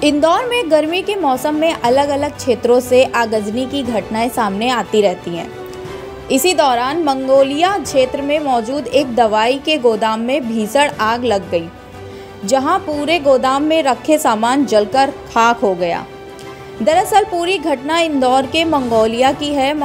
इंदौर में गर्मी के मौसम में अलग अलग क्षेत्रों से आगजनी की घटनाएं सामने आती रहती हैं। इसी दौरान मंगोलिया क्षेत्र में मौजूद एक दवाई के गोदाम में भीषण आग लग गई, जहां पूरे गोदाम में रखे सामान जलकर खाक हो गया। दरअसल पूरी घटना इंदौर के मंगोलिया की है।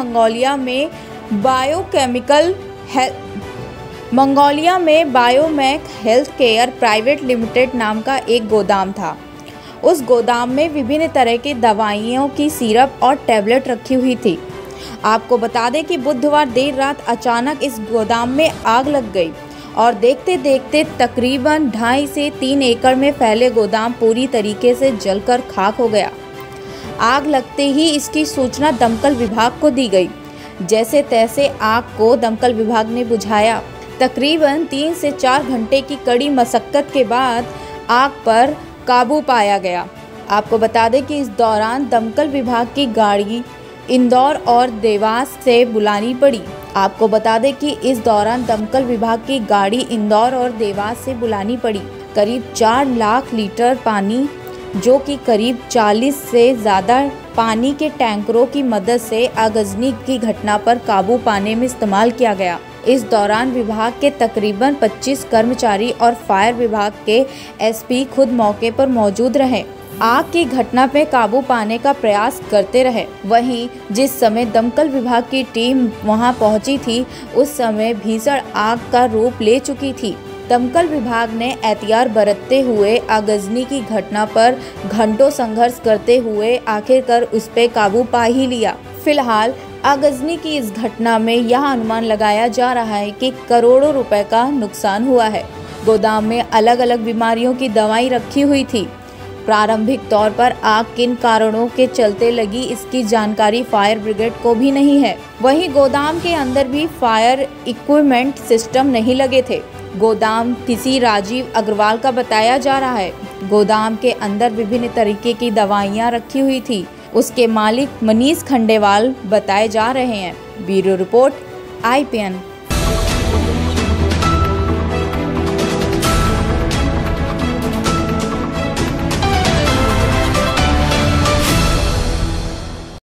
मंगोलिया में Biomech health care private limited नाम का एक गोदाम था। उस गोदाम में विभिन्न तरह की दवाइयों की सिरप और टैबलेट रखी हुई थी। आपको बता दें कि बुधवार देर रात अचानक इस गोदाम में आग लग गई और देखते देखते तकरीबन 2.5 से 3 एकड़ में फैले गोदाम पूरी तरीके से जलकर खाक हो गया। आग लगते ही इसकी सूचना दमकल विभाग को दी गई। जैसे तैसे आग को दमकल विभाग ने बुझाया। तकरीबन 3 से 4 घंटे की कड़ी मशक्कत के बाद आग पर काबू पाया गया। आपको बता दें कि इस दौरान दमकल विभाग की गाड़ी इंदौर और देवास से बुलानी पड़ी। करीब 4 लाख लीटर पानी, जो कि करीब 40 से ज़्यादा पानी के टैंकरों की मदद से आगजनी की घटना पर काबू पाने में इस्तेमाल किया गया। इस दौरान विभाग के तकरीबन 25 कर्मचारी और फायर विभाग के एसपी खुद मौके पर मौजूद रहे। आग की घटना पे काबू पाने का प्रयास करते रहे। वहीं जिस समय दमकल विभाग की टीम वहां पहुंची थी, उस समय भीषण आग का रूप ले चुकी थी। दमकल विभाग ने एहतियात बरतते हुए आगजनी की घटना पर घंटों संघर्ष करते हुए आखिरकार उस पर काबू पा ही लिया। फिलहाल आगजनी की इस घटना में यह अनुमान लगाया जा रहा है कि करोड़ों रुपए का नुकसान हुआ है। गोदाम में अलग अलग बीमारियों की दवाई रखी हुई थी। प्रारंभिक तौर पर आग किन कारणों के चलते लगी, इसकी जानकारी फायर ब्रिगेड को भी नहीं है। वहीं गोदाम के अंदर भी फायर इक्विपमेंट सिस्टम नहीं लगे थे। गोदाम किसी राजीव अग्रवाल का बताया जा रहा है। गोदाम के अंदर विभिन्न तरीके की दवाइयां रखी हुई थी। उसके मालिक मनीष खंडेवाल बताए जा रहे हैं। Bureau report IPN।